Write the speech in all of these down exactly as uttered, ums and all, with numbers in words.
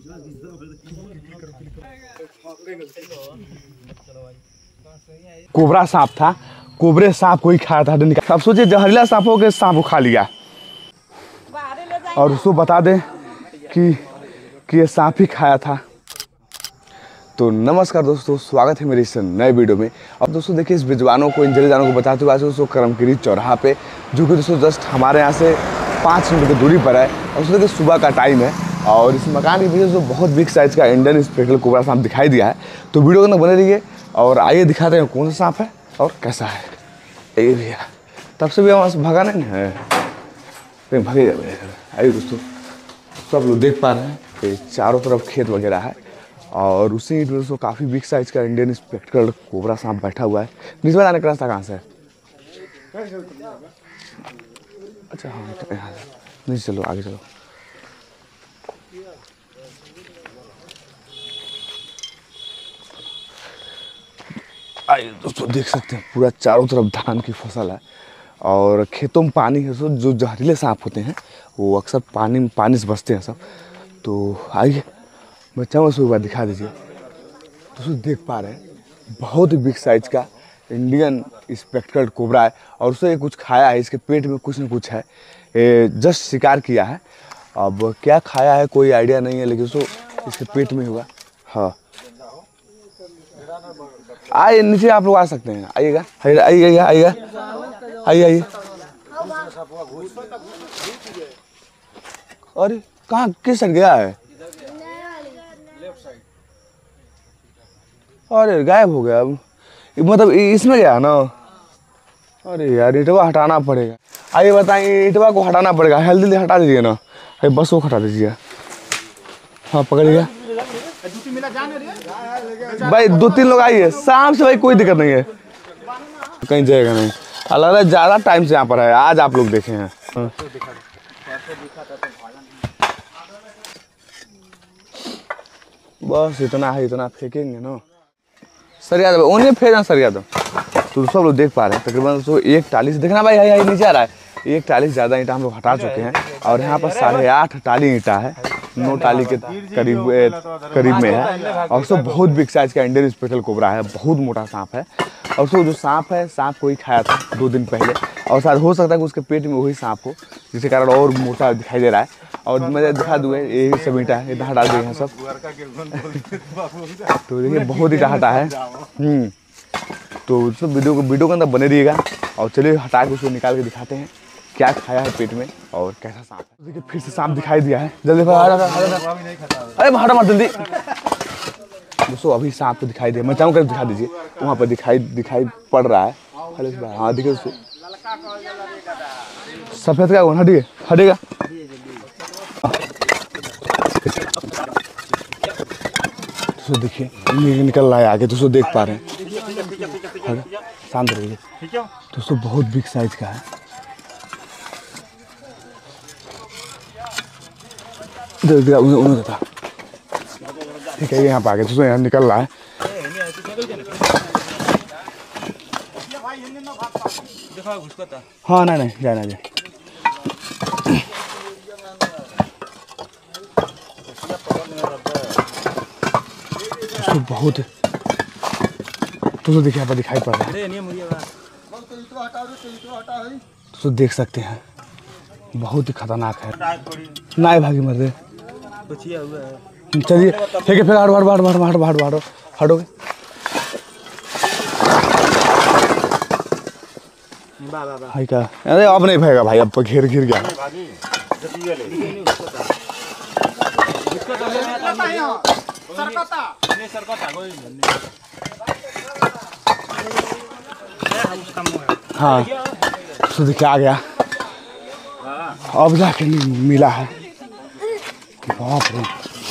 Cobra सांप था, कोबरे सांप को ही खाया था। अब सोचिए जहरीला सांपों के सांप को खा लिया। और उसको बता दें कि कि ये सांप ही खाया था। तो नमस्कार दोस्तों, स्वागत है मेरी इस नए वीडियो में। अब दोस्तों देखिए, इस बेजवानों को, इन जलीजानों को बताते हुए आज दोस्तों करमगिरी चौराहा पे, जो कि दोस्तों जस्ट हमारे यहाँ से पाँच मिनट की दूरी पर है। और दोस्तों देखिए सुबह का टाइम है और इस मकान के पीछे जो बहुत बिग साइज़ का इंडियन स्पेक्ट्रल कोबरा सांप दिखाई दिया है। तो वीडियो के अंदर बने रहिए और आइए दिखाते हैं कौन सा सांप है और कैसा है। ये भैया तब से भी वहाँ से भगा नहीं है, भागे। आइए दोस्तों, सब लोग देख पा रहे हैं कि चारों तरफ खेत वगैरह है और उसी दोस्तों काफ़ी बिग साइज का इंडियन स्पेक्ट्रल कोबरा सांप बैठा हुआ है। नीचे में जाने का रास्ता कहाँ से है? अच्छा हाँ, यहाँ से नीचे चलो, आगे चलो। आइए दोस्तों, देख सकते हैं पूरा चारों तरफ धान की फसल है और खेतों में पानी है। तो जो जहरीले सांप होते हैं वो अक्सर पानी में पानी से बसते हैं सब। तो आइए मैं चाहूँ उसको एक बार दिखा दीजिए। दोस्तों देख पा रहे हैं बहुत ही बिग साइज का इंडियन स्पेक्ट्रल कोबरा है और उसे कुछ खाया है। इसके पेट में कुछ न कुछ है, जस्ट शिकार किया है। अब क्या खाया है कोई आइडिया नहीं है, लेकिन उसको इसके पेट में हुआ। हाँ आइए नीचे, आप लोग आ सकते हैं। आइएगा आइएगा आइएगा आइए आइए। अरे कहाँ किस साइड गया है? अरे गायब हो गया। मतलब इसमें गया ना? अरे यार ईटवा हटाना पड़ेगा। आइए बताइए, ईटवा को हटाना पड़ेगा। हेल्दी हटा दीजिए ना, अरे बस वो हटा दीजिए। हाँ पकड़िएगा भाई, दो तीन लोग आइए। सांप से भाई कोई दिक्कत नहीं है, कहीं जाएगा नहीं। अलग ज़्यादा टाइम से यहाँ पर है, आज आप लोग देखे हैं। हाँ। बस इतना है, इतना फेंकेंगे ना। सरिया दो उन्हें फेंकना, सरिया दो। तो सब लोग देख पा रहे हैं तकरीबन तो एक टाली से देखना भाई, यहाँ यहाँ नीचे आ रहा है। एक टाली से ज़्यादा ईंटा हम लोग हटा चुके हैं और यहाँ पर साढ़े आठ टाली ईंटा है, नौ टाली के करीब करीब में है। और सब बहुत बिग साइज का इंडियन स्पेक्ट्रल कोबरा है, बहुत मोटा सांप है। और उसको जो सांप है, सांप को ही खाया था दो दिन पहले और शायद हो सकता है कि उसके पेट में वही सांप हो, जिसके कारण और मोटा दिखाई दे रहा है। और मैं दिखा दूँ, यही सब ईंटा है, इतना हटा दिए हैं सब। तो देखिए बहुत ईंटा हटा है। हम्म तो सब वीडियो को वीडियो के अंदर बने रहिएगा और चलिए हटा के उसको निकाल के दिखाते हैं क्या खाया है पेट में और कैसा सांप है। देखिए फिर से सांप दिखाई दिया है, जल्दी अरे हटा मत जल्दी। दोस्तों अभी सांप को दिखाई दिया, मैं चाहूँ कर दिखा दीजिए। वहाँ पर दिखाई दिखाई पड़ रहा है। हाँ देखिए उसको, सफेद का हटिए हटेगा। तो देखिए निकल रहा है आगे, दोस्तों देख पा रहे हैं। शांत रहिए दोस्तों, बहुत बिग साइज का है। उन्होंने देता ठीक है, यहाँ पे आगे दोस्तों, यहाँ निकल रहा है। हाँ नहीं नहीं जाना जाए। दोस्तों बहुत दोस्तों देखिए यहाँ पर दिखाई पड़ रहा है। दोस्तों देख सकते हैं बहुत ही खतरनाक है। ना भागी मर दे, चलिए ठीक है। फिर हटो हटो हटो हटो हटो हटो हटो हटोगे। भाई का अरे अब नहीं भागेगा भाई, अब घेर घिर गया। हाँ तो देखिए आ गया, अब जाके मिला है। बाप रे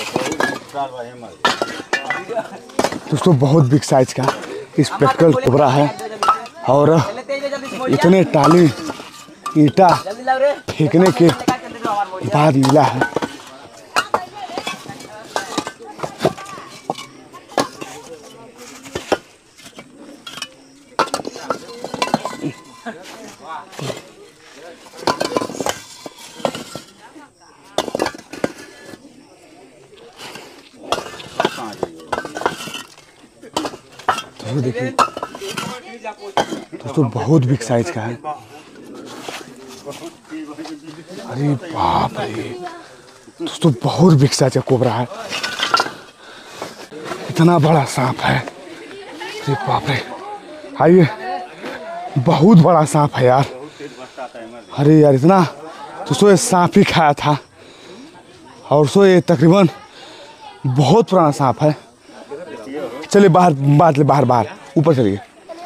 दोस्तों, बहुत बिग साइज का स्पेक्ट्रल कोबरा है और इतने टाली ईंटा फेंकने के बाद मिला है। दोस्तों देखिए दोस्तों बहुत बिग साइज का है। अरे बाप रे दोस्तों बहुत बिग साइज का कोबरा है। इतना बड़ा सांप है। अरे बाप रे आइए बहुत बड़ा सांप है यार। अरे यार इतना दोस्तों ये सांप ही खाया था। और सो ये तकरीबन बहुत पुराना सांप है। चलिए बाहर बात ले बाहर बाहर ऊपर चलिए।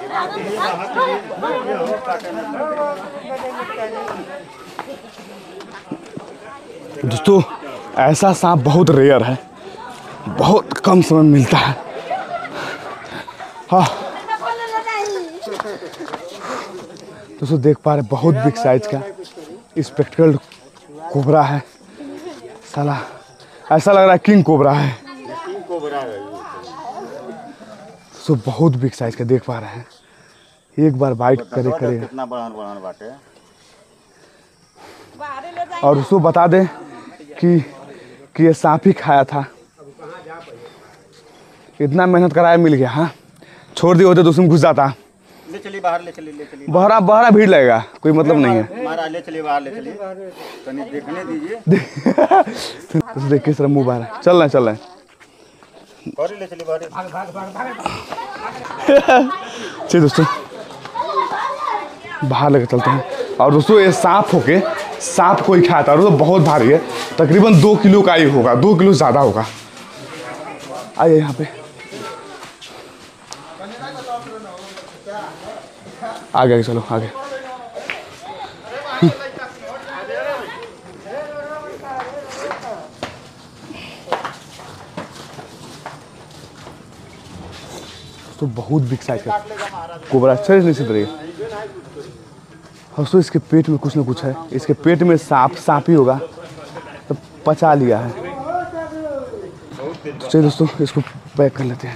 दोस्तों ऐसा सांप बहुत रेयर है, बहुत कम समय में मिलता है। हाँ दोस्तों देख पा रहे बहुत बिग साइज का स्पेक्ट्रल कोबरा है। साला ऐसा लग रहा है किंग कोबरा है। सो बहुत बिग साइज का देख पा रहे हैं। एक बार बाइट करे करे कितना बड़ा बड़ा बाटे। और उसको बता दें कि कि ये सांप ही खाया था। इतना मेहनत कराया मिल गया। हाँ छोड़ दिए होते तो उसमें घुस जाता। ले चलिए बाहर, ले चलिए ले चलिए बहरा बहरा भीड़ लगेगा, कोई मतलब नहीं है। महाराज ले चलिए बाहर, ले चलिए तनी देखने दीजिए। तो देख किस तरह मुंह बाहर है। चल रहे चल रहे बाहर ले चलिए बाहर। चलिए दोस्तों बाहर लेकर चलते हैं। और दोस्तों ये सांप होके सांप कोई खाता है और तो बहुत भारी है, तकरीबन दो किलो का ही होगा, दो किलो ज़्यादा होगा। आइए यहाँ पे आगे आगे चलो आगे। तो बहुत बिग साइज का कोबरा अच्छे से नहीं रही है। और तो इसके पेट में कुछ ना कुछ है। इसके पेट में सांप सांप ही होगा तो पचा लिया है। तो चलिए दोस्तों इसको पैक कर लेते हैं।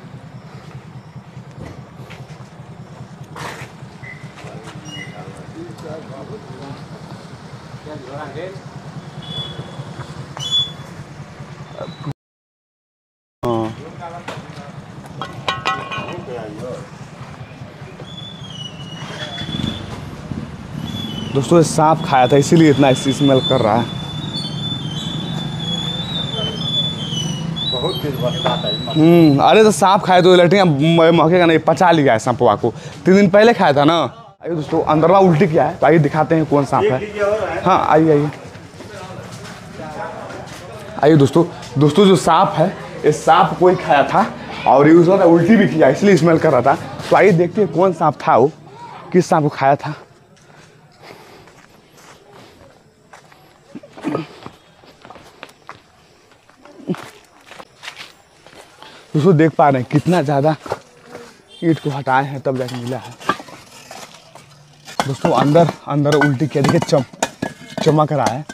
हाँ दोस्तों ये सांप खाया था इसीलिए इतना स्मेल कर रहा है। बहुत तेज बसता है। हम्म अरे तो सांप खाए तो लड़कियाँ महकेगा नहीं, पचा लिया है सांपवा को। तीन दिन पहले खाया था ना। आइए दोस्तों अंदरवा उल्टी किया है तो आइए दिखाते हैं कौन सांप है। हाँ आइए आइए आइए दोस्तों दोस्तों जो सांप है ये सांप कोई खाया था और ये उसने उल्टी भी किया इसलिए स्मेल कर रहा था। तो आइए देखते हैं कौन सांप था, वो किस सांप को खाया था। दोस्तों देख पा रहे हैं कितना ज़्यादा ईंट को हटाए हैं तब जाके मिला है। दोस्तों अंदर अंदर उल्टी किया, देखिए चम चमक रहा है।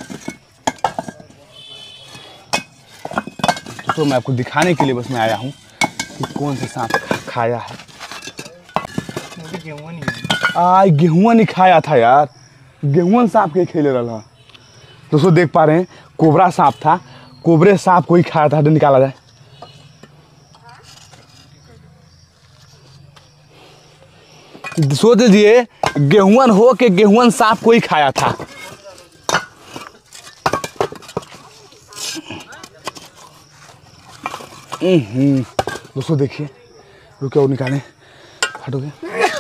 दोस्तों मैं आपको दिखाने के लिए बस मैं आया हूँ कि कौन सा सांप खाया है। आ गेहुआ नहीं खाया था यार, गेहुआ सांप के खेले रहा। दोस्तों देख पा रहे हैं कोबरा सांप था, कोबरे सांप को ही खाया था। निकाला जाए सोच लीजिए गेहुअन हो के गेहुअन सांप को ही खाया था। दोस्तों देखिए रुके और निकालें, हटोगे।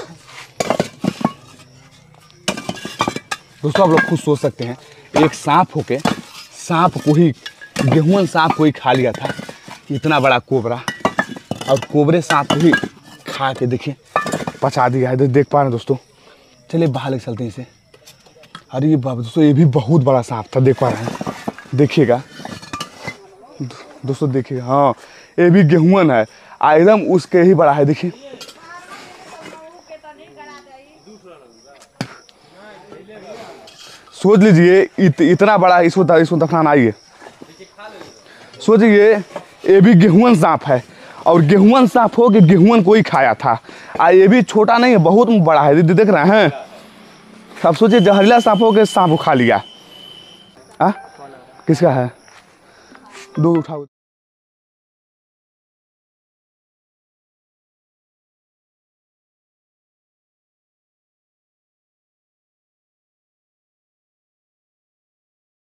दोस्तों आप लोग खुद सोच सकते हैं एक सांप होके सांप को ही गेहुअन सांप को ही खा लिया था, इतना बड़ा कोबरा। और कोबरे सांप को ही खा के देखिए पचा दिया है। देख पा रहे हैं दोस्तों। चलिए बाहर लेके चलते हैं इसे। अरे ये बाबा दोस्तों ये भी बहुत बड़ा सांप था, देख पा रहे हैं, देखिएगा दोस्तों देखिएगा। हाँ ये भी गेहुअन है, एकदम उसके ही बड़ा है। देखिए सोच लीजिए इत, इतना बड़ा इसको इसको दफनाना। आइए सोचिए ये भी गेहुअन सांप है और गेहुअन सांप हो कि गेहुअन को ही खाया था। आ ये भी छोटा नहीं है, बहुत बड़ा है। दीदी देख रहे हैं। अब सोचिए जहरीला सांप हो के सांप को खा लिया। आ? किसका है? दो उठाओ।